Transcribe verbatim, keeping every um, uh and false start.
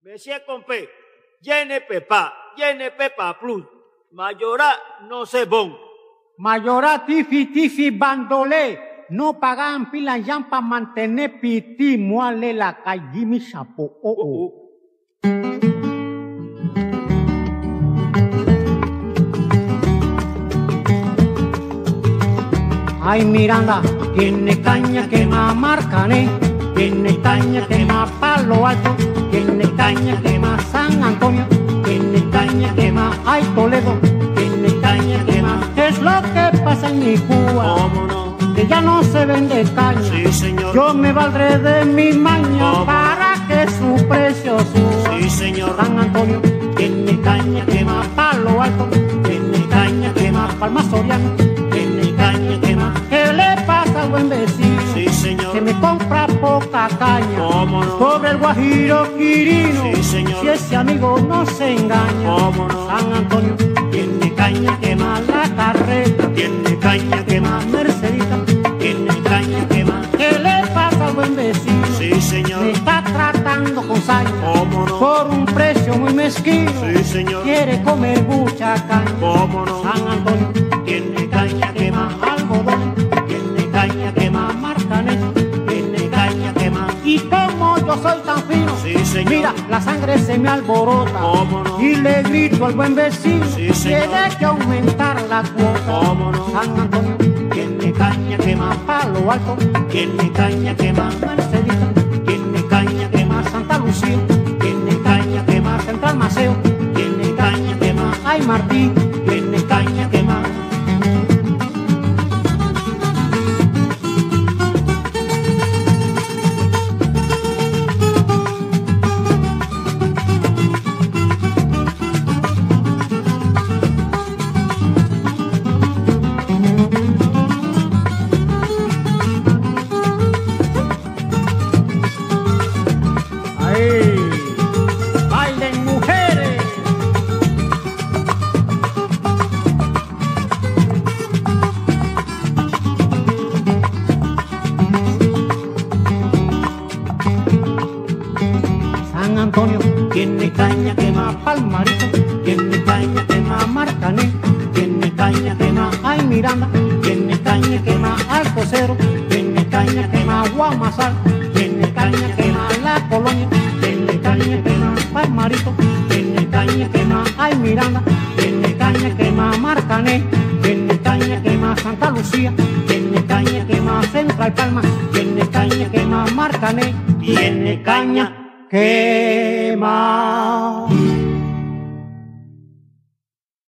Bessie con P, llene Pepa, llene Pepa Plus, Mayora no se bon. Mayora tifi tifi bandolé, no pagan pila yan pa mantener piti, muale la calle mi chapo, oh oh. Ay Miranda, tiene caña que más Marcané, tiene caña que más Palo Alto, tiene caña que más San Antonio, tiene caña que más Ay Toledo, tiene caña que más. ¿Qué es lo que pasa en mi Cuba? ¿Cómo no? Que ya no se vende caña. Sí, señor. Yo me valdré de mi maña ¿Cómo? para que su precio suba. Sí, señor. San Antonio tiene caña que más Palo Alto, tiene caña que más Palma Soriano, tiene caña que más. ¿Qué le pasa al buen vecino? Sí, señor. Que me compra poca caña. ¿Cómo no? Sobre el Guajiro Quirino. Sí, señor. Si ese amigo no se engaña. ¿Cómo no? San Antonio tiene caña que más La Carreta, Tiene caña que más, Mercedita, tiene caña que más. ¿qué le pasa al buen vecino? Sí, señor. Me está tratando con saña. ¿Cómo no? Por un precio muy mezquino. Sí, señor. Quiere comer mucha caña. ¿Cómo no? San Antonio tiene caña que más Algodón, tiene caña que más Marcané, tiene caña que más. Y como yo soy tan fino, Sí, señor. mira, la sangre se me alborota. ¿Cómo no? Y le grito al buen vecino, Sí, señor. tiene que aumentar la cuota. ¿Cómo no? San Antonio tiene caña que más Palo Alto, tiene caña que más Mercedita, tiene caña que más Santa Lucía, tiene caña que más Central Maceo, tiene caña que más Ay Martín, tiene caña que más. ¡Ay! ¡Bailen mujeres! San Antonio tiene caña que más Palmarito, tiene caña que más Marcané, tiene caña que más Ay Miranda, tiene caña que más Alcocero, tiene caña que más Guamasal, tiene caña que más La Colonia, tiene caña que más Palmarito, tiene caña que más Ay Miranda, tiene caña que más Marcané, tiene caña que más Santa Lucía, tiene caña que más Central Palma, tiene caña que más Marcané, tiene caña que más.